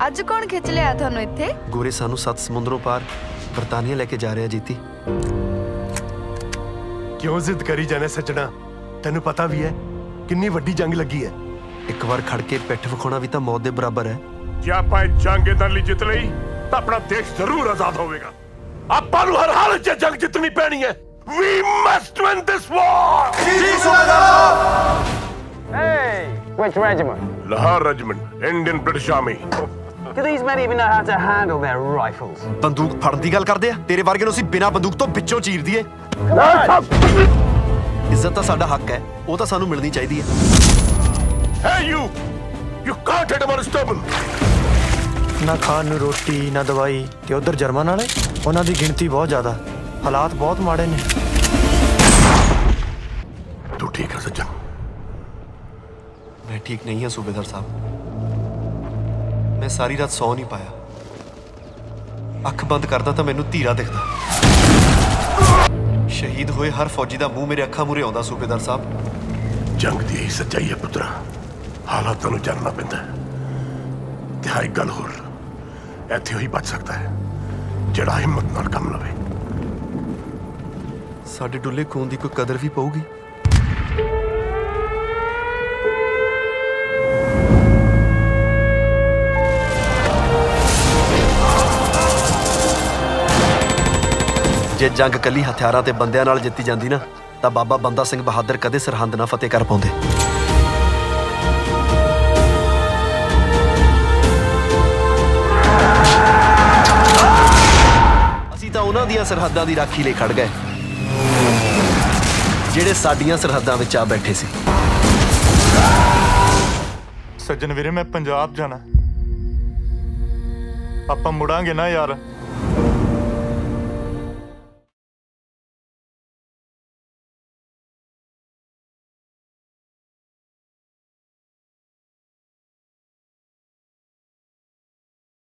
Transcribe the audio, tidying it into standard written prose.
ਅੱਜ कौन खिच लिया थानू इत्थे? गोरे सानू 7 समुद्रों पार बरतानिया लेके जा रहे जीती। क्यों जिद करी जाने सजना? तेनू पता भी है कितनी वड्डी जंग लगी है। एक बार खड़ के पिठ विखाना भी तो मौत के बराबर है। जे आपां जंग इधर ਲਈ ਜਿੱਤ ਲਈ ਤਾਂ अपना देश जरूर आजाद होवेगा। आपां ਨੂੰ हर हालत 'ਚ जंग जितनी पैनी है। We must win this war! Ji Subedar! Hey, which regiment? Lahore Regiment, Indian British Army. Do these men even know how to handle their rifles? बंदूक फड़न ਦੀ ਗੱਲ ਕਰਦੇ ਆ ਤੇਰੇ ਵਰਗੇ ਨੂੰ ਅਸੀਂ ਬਿਨਾਂ ਬੰਦੂਕ ਤੋਂ ਵਿੱਚੋਂ ਚੀਰ ਦਈਏ। ਇੱਜ਼ਤ ਤਾਂ ਸਾਡਾ ਹੱਕ ਹੈ, ਉਹ ਤਾਂ ਸਾਨੂੰ ਮਿਲਣੀ ਚਾਹੀਦੀ ਹੈ। Hey you! You can't hit him on his turban. ਨਾ ਖਾਣ ਨੂੰ ਰੋਟੀ ਨਾ ਦਵਾਈ ਤੇ ਉਧਰ ਜਰਮਨ ਵਾਲੇ ਉਹਨਾਂ ਦੀ ਗਿਣਤੀ ਬਹੁਤ ਜ਼ਿਆਦਾ ਹਾਲਾਤ ਬਹੁਤ ਮਾੜੇ ਨੇ। तू ठीक है सज्जन? मैं ठीक नहीं है सूबेदार साहब, मैं सारी रात सौ नहीं पाया। अख बंद करदा तो मैनू धीरा दिखदा। शहीद होए हर फौजी का मूँह मेरे अखा मूहरे आउंदा सूबेदार साहब। जंग दी यही सच्चाई है पुत्रा, हालातों नूं जानना पैंदा है। ते हां एक गल होर, इत्थे ही बच सकता है जिहड़ा हिम्मत नाल काम लवे। साडे डुल्ले खून की कोई कदर भी पऊगी? जे जंग कली हथियारां ते बंदियां नाल जित्ती जांदी ना तां बाबा बंदा सिंह बहादुर कदे सरहंद ना फतेह कर पाउंदे। असीं तां उन्हां दीयां सरहदां दी राखी लई खड़ गए जिहड़े साडीआं सरहदां विच आ बैठे सी। सज्जन वीरे मैं पंजाब जाना, आपां मुड़ांगे ना यार।